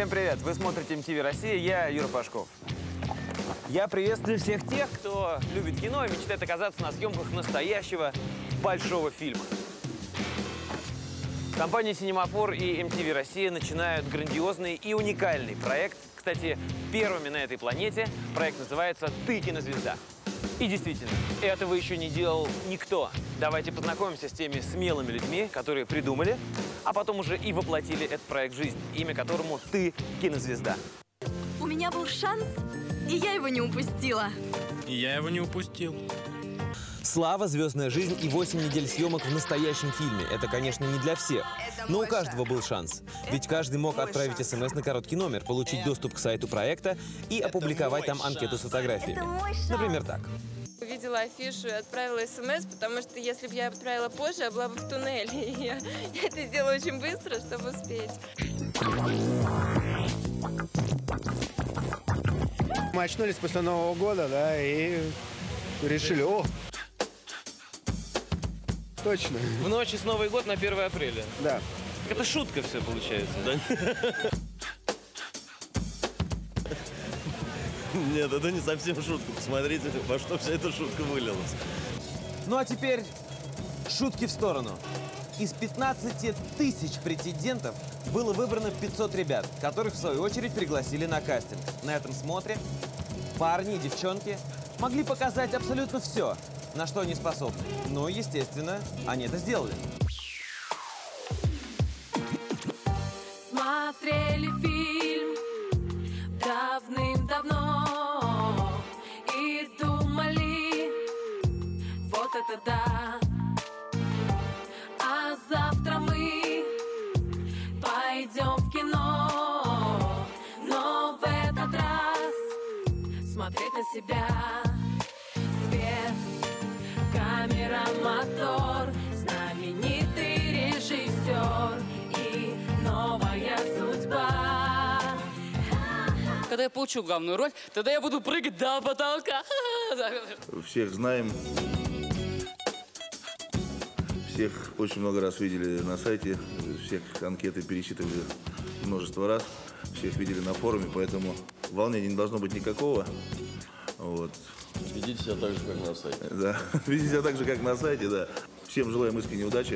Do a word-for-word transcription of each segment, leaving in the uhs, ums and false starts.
Всем привет! Вы смотрите эм ти ви Россия, я Юра Пашков. Я приветствую всех тех, кто любит кино и мечтает оказаться на съемках настоящего большого фильма. Компания «Синемафор» и эм ти ви Россия начинают грандиозный и уникальный проект. Кстати, первыми на этой планете. Проект называется «Ты кинозвезда». И действительно, этого еще не делал никто. Давайте познакомимся с теми смелыми людьми, которые придумали, а потом уже и воплотили этот проект в жизнь, имя которому «Ты кинозвезда». У меня был шанс, и я его не упустила. И я его не упустил. Слава, звездная жизнь и восемь недель съемок в настоящем фильме. Это, конечно, не для всех. Но у каждого был шанс. Ведь каждый мог отправить смс на короткий номер, получить доступ к сайту проекта и опубликовать там анкету с фотографиями. Например, так. Увидела афишу и отправила смс, потому что если бы я отправила позже, я была бы в туннеле. И я, я это сделала очень быстро, чтобы успеть. Мы очнулись после Нового года, да, и решили, о, точно. В ночь с Новый год на первое апреля. Да. Это шутка все получается, да? Нет, это не совсем шутка. Посмотрите, во что вся эта шутка вылилась. Ну а теперь шутки в сторону. Из пятнадцати тысяч претендентов было выбрано пятьсот ребят, которых в свою очередь пригласили на кастинг. На этом смотре парни и девчонки могли показать абсолютно все, на что они способны. Но, естественно, они это сделали. Смотрели фильм давным-давно и думали, вот это да. А завтра мы пойдем в кино, но в этот раз смотреть на себя. Свет, камера, мотор, знаменитый режиссер и новая судьба. Когда я получу главную роль, тогда я буду прыгать до потолка. Всех знаем. Всех очень много раз видели на сайте. Всех анкеты пересчитывали множество раз. Всех видели на форуме, поэтому волнения не должно быть никакого. Вот. Ведите себя так же, как на сайте. Да, ведите себя так же, как на сайте, да. Всем желаем искренней удачи.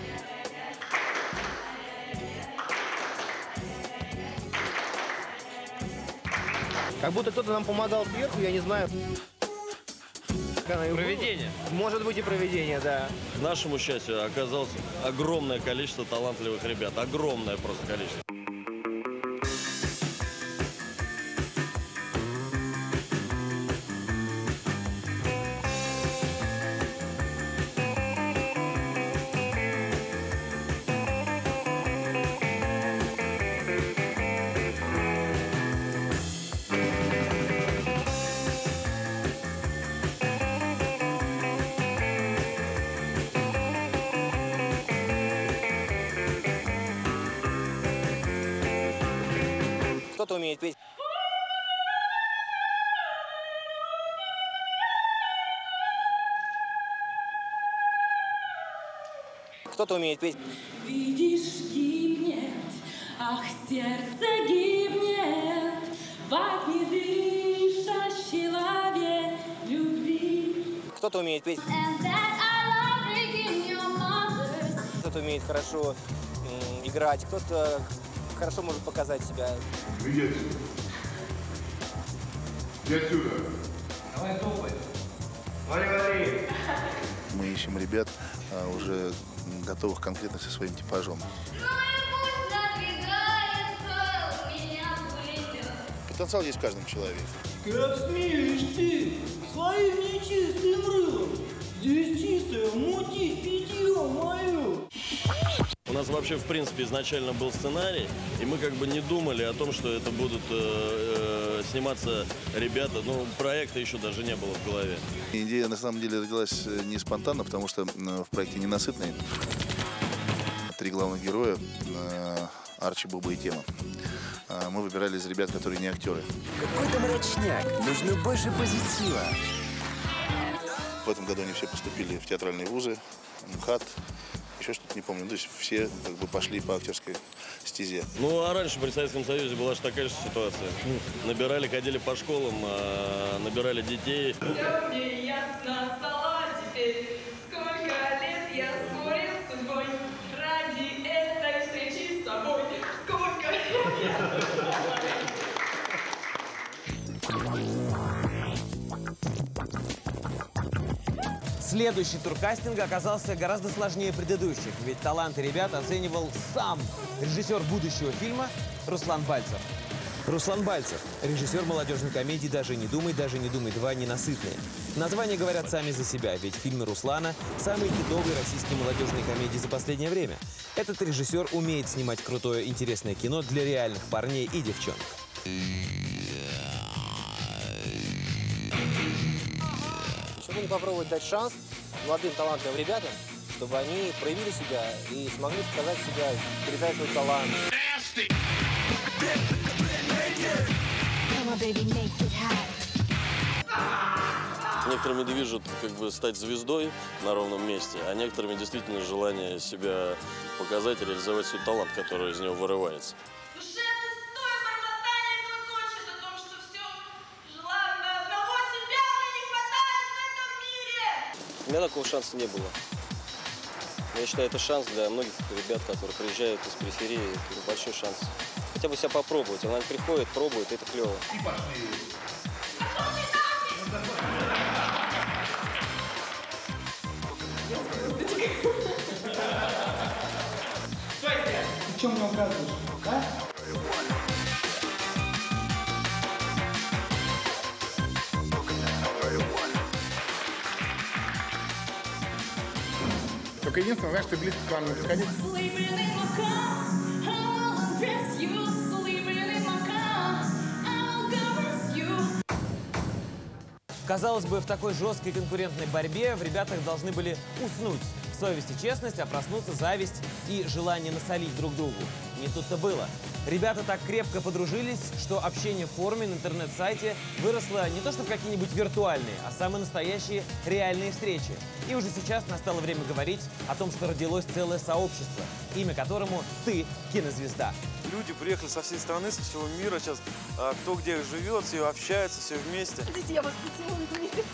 Как будто кто-то нам помогал сверху, я не знаю. Провидение. Может быть и провидение, да. К нашему счастью оказалось огромное количество талантливых ребят. Огромное просто количество. Кто-то умеет петь. Кто-то умеет петь. Видишь, гибнет, ах, сердце гибнет в огне дышащей лаве любви. Кто-то умеет петь. Кто-то умеет хорошо м, играть, кто-то хорошо может показать себя. Иди отсюда. Иди отсюда. Давай топай. Вали, вали. Мы ищем ребят, а, уже готовых конкретно со своим типажом. Потенциал есть в каждом человеке. Как смеешь ты своим нечистым рылом здесь чистое мутить питье мое. У нас вообще, в принципе, изначально был сценарий, и мы как бы не думали о том, что это будут э, э, сниматься ребята. Ну, проекта еще даже не было в голове. Идея на самом деле родилась не спонтанно, потому что в проекте «Ненасытные» три главных героя – Арчи, Буба и Тема. Мы выбирали из ребят, которые не актеры. Какой-то мрачняк, нужно больше позитива. В этом году они все поступили в театральные вузы, МХАТ, еще что-то, не помню. То есть все как бы пошли по актерской стезе. Ну, а раньше при Советском Союзе была же такая же ситуация. Набирали, ходили по школам, а, набирали детей. Все мне ясно стало теперь, сколько лет я спорил с судьбой ради этой встречи с тобой. Сколько лет я... Следующий тур кастинга оказался гораздо сложнее предыдущих, ведь таланты ребят оценивал сам режиссер будущего фильма Руслан Бальцев. Руслан Бальцев, режиссер молодежной комедии «Даже не думай, даже не думай два. Ненасытные». Названия говорят сами за себя, ведь фильмы Руслана – самые хитовые российские молодежные комедии за последнее время. Этот режиссер умеет снимать крутое, интересное кино для реальных парней и девчонок. Почему не попробовать дать шанс молодым талантливым ребятам, чтобы они проявили себя и смогли показать себя, передать свой талант. Некоторыми движут как бы стать звездой на ровном месте, а некоторыми действительно желание себя показать и реализовать свой талант, который из него вырывается. У меня такого шанса не было. Я считаю, это шанс для многих ребят, которые приезжают из периферии. Это большой шанс. Хотя бы себя попробовать. Она приходит, пробует, это клево. И пошли. Ты что мне указываешь, а? Только единственное, знаешь, ты близко к вам не подходи. Казалось бы, в такой жесткой конкурентной борьбе в ребятах должны были уснуть совесть и честность, а проснуться зависть и желание насолить друг другу. Не тут-то было. Ребята так крепко подружились, что общение в форуме на интернет-сайте выросло не то что в какие-нибудь виртуальные, а самые настоящие реальные встречи. И уже сейчас настало время говорить о том, что родилось целое сообщество, имя которому «Ты – кинозвезда». Люди приехали со всей страны, со всего мира сейчас, а, кто где живет, все общаются, все вместе. Подождите, я вас поцелую.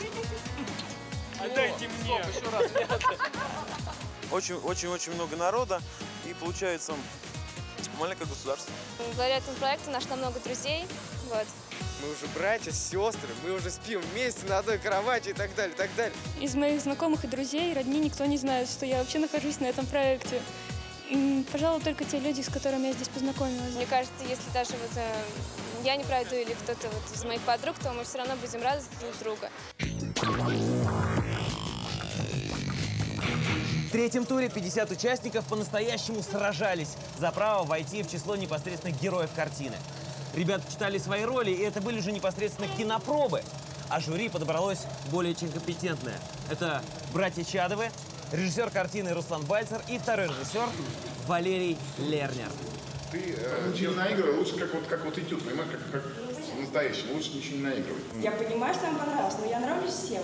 Дайте мне! Очень-очень-очень много народа, и получается маленькое государство. Благодаря этому проекту нашла много друзей. Вот. Мы уже братья, сестры, мы уже спим вместе на одной кровати и так далее, и так далее. Из моих знакомых и друзей, родни, никто не знает, что я вообще нахожусь на этом проекте. Пожалуй, только те люди, с которыми я здесь познакомилась. Мне кажется, если даже вот э, я не пройду или кто-то вот из моих подруг, то мы все равно будем рады друг друга. В третьем туре пятьдесят участников по-настоящему сражались за право войти в число непосредственных героев картины. Ребята читали свои роли, и это были уже непосредственно кинопробы. А жюри подобралось более чем компетентное. Это братья Чадовы, режиссер картины Руслан Бальцев и второй режиссер Валерий Лернер. Ты э, чем наигрывай, лучше как вот, как вот этюд, понимаешь, как, как настоящий, лучше ничего не наигрывать. Я понимаю, что вам понравилось, но я нравлюсь всем.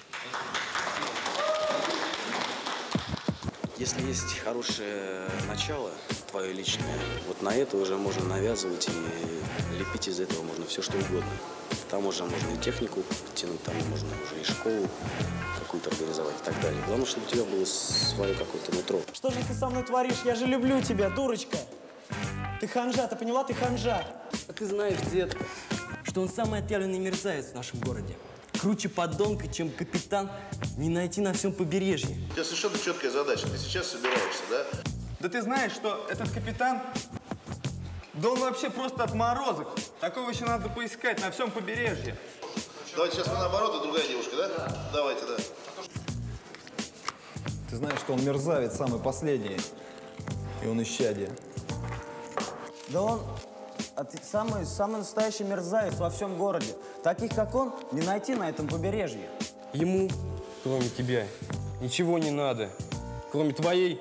Если есть хорошее начало, твое личное, вот на это уже можно навязывать и лепить из этого можно все, что угодно. Там уже можно и технику подтянуть, там можно уже и школу какую-то организовать и так далее. Главное, чтобы у тебя было свое какое-то нутро. Что же ты со мной творишь? Я же люблю тебя, дурочка. Ты ханжа, ты поняла? Ты ханжа. А ты знаешь, детка, что он самый отъявленный мерзавец в нашем городе. Круче подонка, чем капитан, не найти на всем побережье. У тебя совершенно четкая задача. Ты сейчас собираешься, да? Да ты знаешь, что этот капитан, да он вообще просто отморозок. Такого еще надо поискать на всем побережье. Давайте сейчас мы наоборот, а другая девушка, да? Да. Давайте, да. Ты знаешь, что он мерзавец самый последний, и он исчадие. Да он самый, самый настоящий мерзавец во всем городе. Таких, как он, не найти на этом побережье. Ему, кроме тебя, ничего не надо, кроме твоей.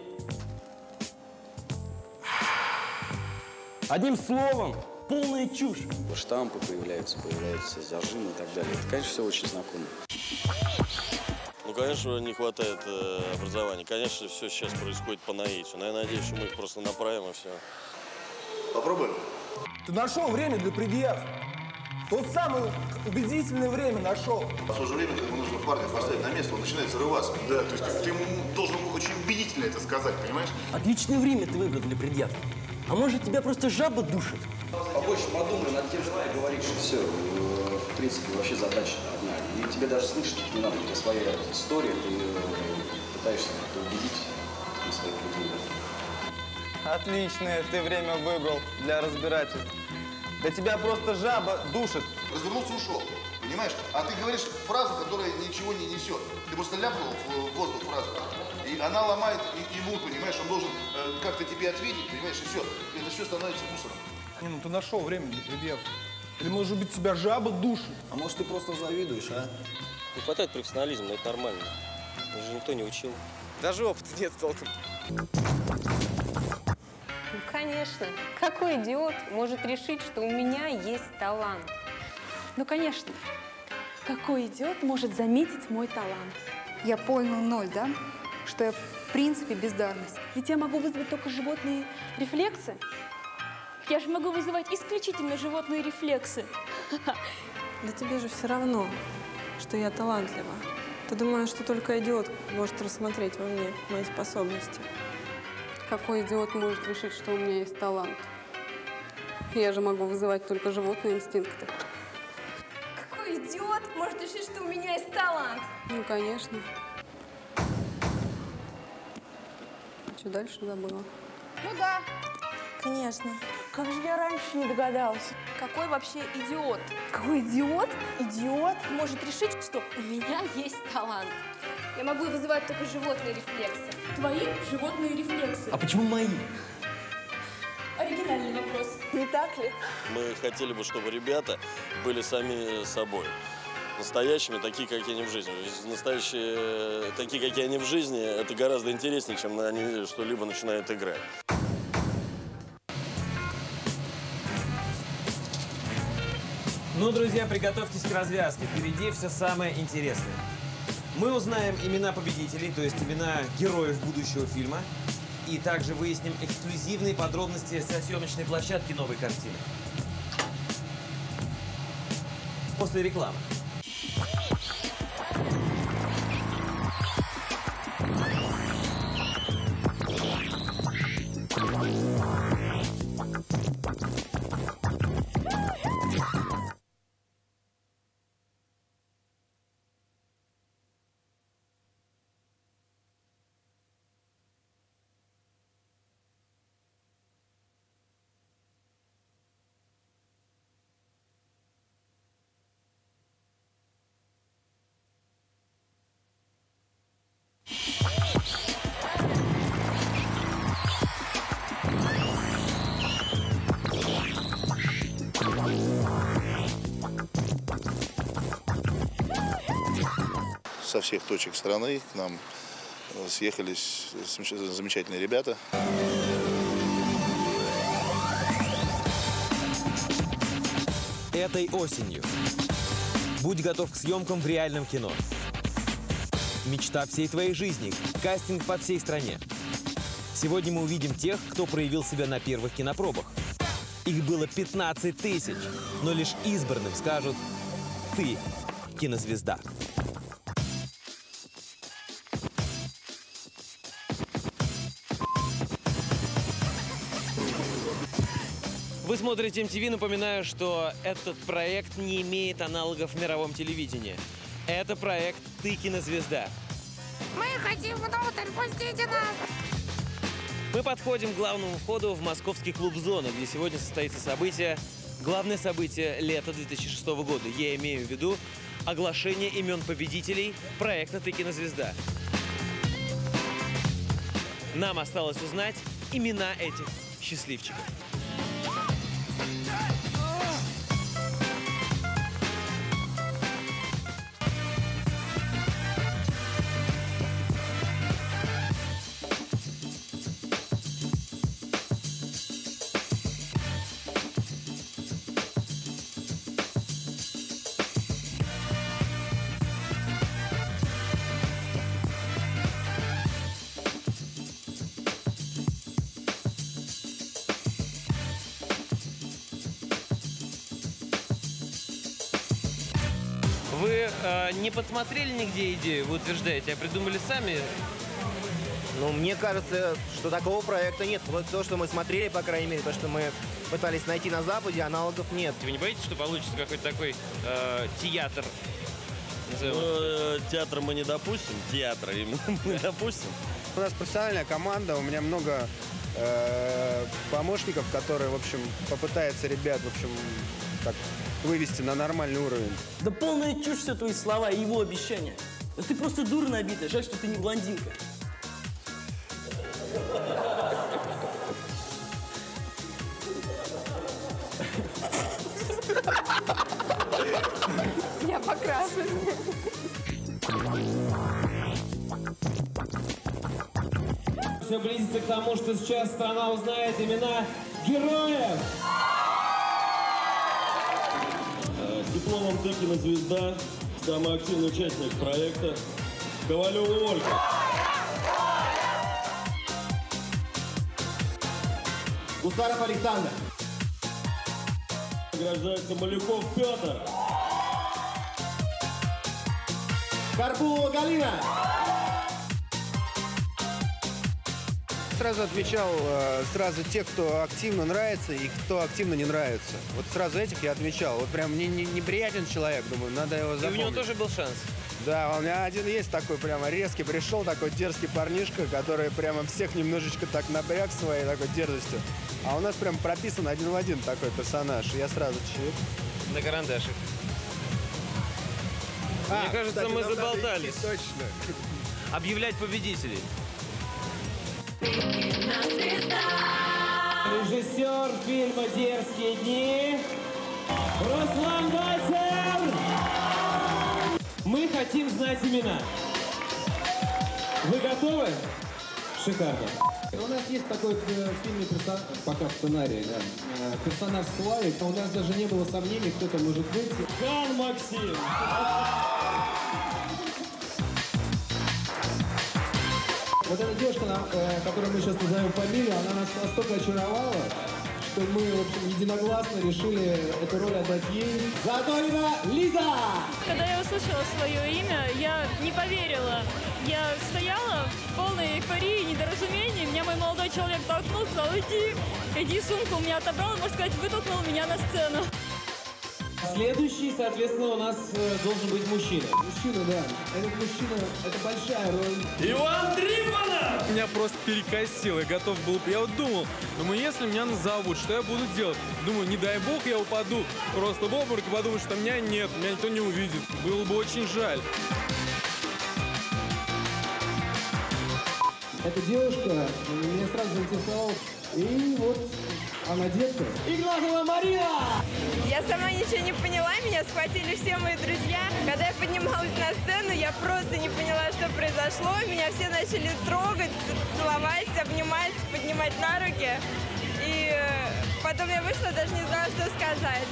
Одним словом, полная чушь. Штампы появляются, появляются зажимы и так далее. Это, конечно, все очень знакомо. Ну, конечно, не хватает э, образования. Конечно, все сейчас происходит по наитию. Но я надеюсь, что мы их просто направим и все. Попробуем? Ты нашел время для предъяв. Тот самое убедительное время нашел. В то же время ему нужно парня поставить на место, он начинает зарываться. Да, то есть ты ему должен очень убедительно это сказать, понимаешь? Отличное время ты выбрал для предъяв. А может, тебя просто жаба душит? Побольше подумай над тем, что ты говоришь. Все, в принципе, вообще задача одна. И тебе даже слышать не надо, у тебя своя история, ты пытаешься убедить своих людей. Отличное ты время выбрал для разбирательств. Да тебя просто жаба душит. Развернулся и ушел, понимаешь? А ты говоришь фразу, которая ничего не несет. Ты просто ляпнул в воздух фразу. И она ломает и, ему, понимаешь? Он должен э, как-то тебе ответить, понимаешь? И все. Это все становится мусором. Не, ну ты нашел время для предъяв. Или, может быть, тебя жаба душит? А может, ты просто завидуешь, а? Не хватает профессионализма, но это нормально. Его же никто не учил. Даже опыта нет толком. Ну, конечно. Какой идиот может решить, что у меня есть талант? Ну, конечно. Какой идиот может заметить мой талант? Я понял ноль, да? Что я в принципе бездарность. Ведь я могу вызвать только животные рефлексы. Я же могу вызывать исключительно животные рефлексы. Да тебе же все равно, что я талантлива. Ты думаешь, что только идиот может рассмотреть во мне мои способности? Какой идиот может решить, что у меня есть талант? Я же могу вызывать только животные инстинкты. Какой идиот может решить, что у меня есть талант? Ну, конечно. Что дальше забыла? Ну да, конечно. Как же я раньше не догадалась? Какой вообще идиот? Какой идиот? Идиот может решить, что у меня есть талант. Я могу вызывать только животные рефлексы. Твои животные рефлексы. А почему мои? Оригинальный вопрос. Не так ли? Мы хотели бы, чтобы ребята были сами собой. Настоящими, такие, какие они в жизни. Ведь настоящие, такие, какие они в жизни, это гораздо интереснее, чем они что-либо начинают играть. Ну, друзья, приготовьтесь к развязке. Впереди все самое интересное. Мы узнаем имена победителей, то есть имена героев будущего фильма. И также выясним эксклюзивные подробности со съемочной площадки новой картины. После рекламы. Со всех точек страны к нам съехались замечательные ребята. Этой осенью. Будь готов к съемкам в реальном кино. Мечта всей твоей жизни. Кастинг по всей стране. Сегодня мы увидим тех, кто проявил себя на первых кинопробах. Их было пятнадцать тысяч, но лишь избранным скажут: ты кинозвезда. Вы смотрите эм ти ви. Напоминаю, что этот проект не имеет аналогов в мировом телевидении. Это проект «Ты кинозвезда». Мы хотим внутрь, пустите нас! Мы подходим к главному входу в московский клуб «Зона», где сегодня состоится событие, главное событие лета две тысячи шестого года. Я имею в виду оглашение имен победителей проекта «Ты кинозвезда». Нам осталось узнать имена этих счастливчиков. вы э, не подсмотрели нигде идею, вы утверждаете, а придумали сами? Ну, мне кажется, что такого проекта нет. Вот то, что мы смотрели, по крайней мере, то, что мы пытались найти на Западе, аналогов нет. Вы не боитесь, что получится какой-то такой э, театр? Ну, э, театр мы не допустим, театра именно мы не допустим. У нас профессиональная команда, у меня много э, помощников, которые, в общем, попытаются ребят, в общем, так, вывести на нормальный уровень. Да полная чушь все твои слова и его обещания. Да ты просто дура набитая, жаль, что ты не блондинка. Я покрашусь. Все близится к тому, что сейчас страна узнает имена героев. С дипломом «Ты кинозвезда», самый активный участник проекта Ковалева Ольга. Гусаров Александр. Награждается Малюков Петр. Карпулова Галина. Сразу отмечал э, сразу тех, кто активно нравится и кто активно не нравится. Вот сразу этих я отмечал. Вот прям мне не, неприятен человек, думаю, надо его запомнить. И у него тоже был шанс. Да, у меня один есть такой прямо резкий, пришел такой дерзкий парнишка, который прямо всех немножечко так напряг своей такой дерзостью. А у нас прям прописан один в один такой персонаж. И я сразу чик. На карандашик. А, Мне кажется, кстати, мы нам надо заболтались. идти, точно. Объявлять победителей. Режиссер фильма «Дерзкие дни» Руслан Вальцер. Мы хотим знать имена. Вы готовы? Шикарно. У нас есть такой в фильме персонаж, пока в сценарии, да, персонаж Славик, а у нас даже не было сомнений, кто это может быть. Хан Максим. Вот эта девушка, которую мы сейчас назовем фамилию, она нас настолько очаровала, что мы, в общем, единогласно решили эту роль отдать ей. Задорина Лиза! Когда я услышала свое имя, я не поверила. Я стояла в полной эйфории, недоразумении. Меня мой молодой человек толкнул, сказал, иди, иди, сумку у меня отобрал, можно сказать, вытолкнул меня на сцену. Следующий, соответственно, у нас э, должен быть мужчина. Мужчина, да. Этот мужчина, это большая роль. Иван Трифонов! Меня просто перекосило, я готов был... Я вот думал, думаю, если меня назовут, что я буду делать? Думаю, не дай бог я упаду просто в обморок и подумаю, что меня нет, меня никто не увидит. Было бы очень жаль. Эта девушка меня сразу заинтересовала. И вот она детка. Игнатова Марина! Я сама ничего не поняла, меня схватили все мои друзья. Когда я поднималась на сцену, я просто не поняла, что произошло. Меня все начали трогать, целовать, обнимать, поднимать на руки. И потом я вышла, даже не знала, что сказать.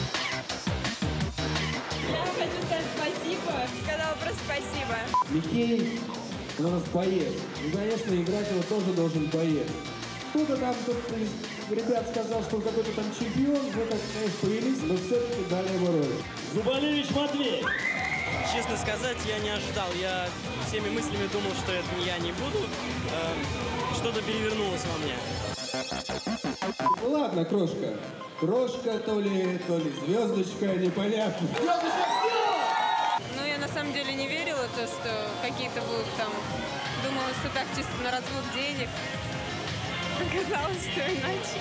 Я хочу сказать спасибо. Сказала просто спасибо. Михей, он у нас боец. И, конечно, играть его тоже должен боец. Кто-то там, кто-то из ребят сказал, что он какой-то там чемпион, мы так, конечно, повелись, но все-таки дали его роль. Зубалевич Матвей. Честно сказать, я не ожидал. Я всеми мыслями думал, что это я не буду. Э, что-то перевернулось во мне. Ну ладно, крошка. Крошка то ли, то ли звездочка, непонятно. Ну, я на самом деле не верила, то, что какие-то будут там... Думала, что так чисто на развод денег. Оказалось, что иначе.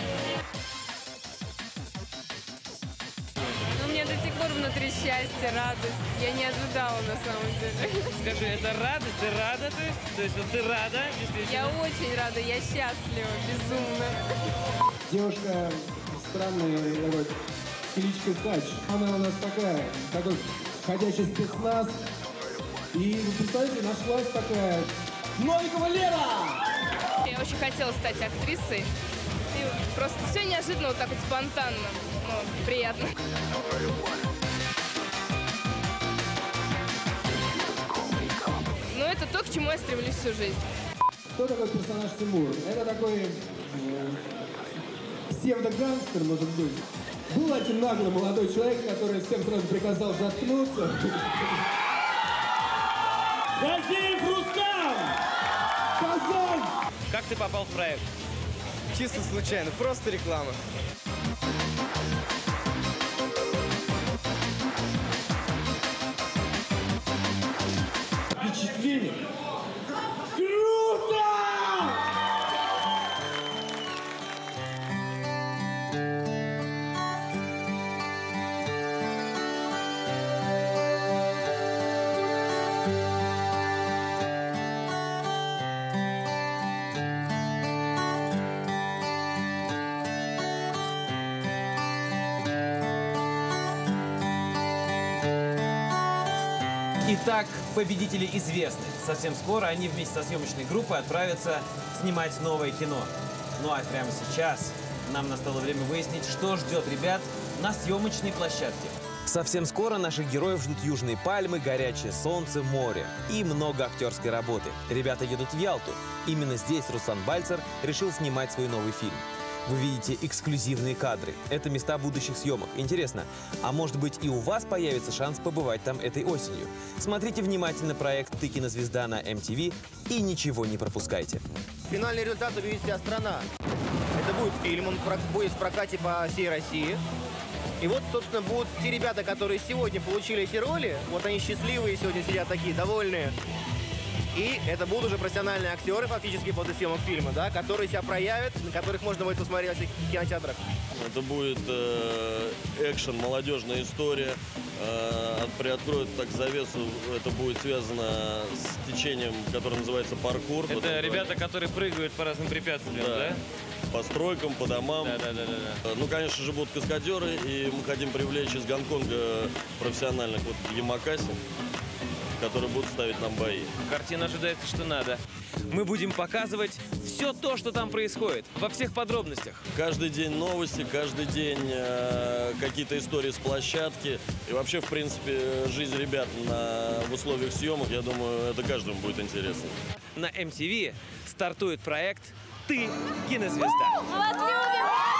Ну, у меня до сих пор внутри счастье, радость. Я не ожидала на самом деле. Скажи, это радость? Ты рада? То есть, то есть вот ты рада, действительно? Я очень рада, я счастлива, безумно. Девушка странная, такой, кличка Тач. Она у нас такая, такой ходячий спецназ. И, вы представляете, нашлась такая Новикова Лера! Я очень хотела стать актрисой. И просто все неожиданно, вот так вот спонтанно. Ну, приятно. Но это то, к чему я стремлюсь всю жизнь. Кто такой персонаж Тимур? Это такой э, псевдогангстер, может быть. Был один наглый молодой человек, который всем сразу приказал заткнуться. Газиев Рустам! Казань! Как ты попал в проект? Чисто случайно, просто реклама. Впечатление. Круто! Итак, победители известны. Совсем скоро они вместе со съемочной группой отправятся снимать новое кино. Ну а прямо сейчас нам настало время выяснить, что ждет ребят на съемочной площадке. Совсем скоро наших героев ждут южные пальмы, горячее солнце, море и много актерской работы. Ребята едут в Ялту. Именно здесь Руслан Бальцер решил снимать свой новый фильм. Вы видите эксклюзивные кадры. Это места будущих съемок. Интересно, а может быть и у вас появится шанс побывать там этой осенью? Смотрите внимательно проект «Ты кинозвезда» на эм ти ви и ничего не пропускайте. Финальный результат увидит вся страна. Это будет фильм, он будет в прокате по всей России. И вот, собственно, будут те ребята, которые сегодня получили эти роли. Вот они счастливые, сегодня сидят такие, довольные. И это будут уже профессиональные актеры, фактически, после съемок фильма, да, которые себя проявят, на которых можно будет посмотреть во всех кинотеатрах. Это будет э, экшен, молодежная история. Э, приоткроет так завесу, это будет связано с течением, которое называется паркур. Это вот ребята, это... которые прыгают по разным препятствиям, да? да? По стройкам, по домам. Да, да, да, да, да. Ну, конечно же, будут каскадеры, и мы хотим привлечь из Гонконга профессиональных вот Ямакаси, которые будут ставить нам бои. Картина ожидается, что надо. Мы будем показывать все то, что там происходит, во всех подробностях. Каждый день новости, каждый день э, какие-то истории с площадки. И вообще, в принципе, жизнь ребят на, в условиях съемок, я думаю, это каждому будет интересно. На эм ти ви стартует проект «Ты кинозвезда». Мы вас любим!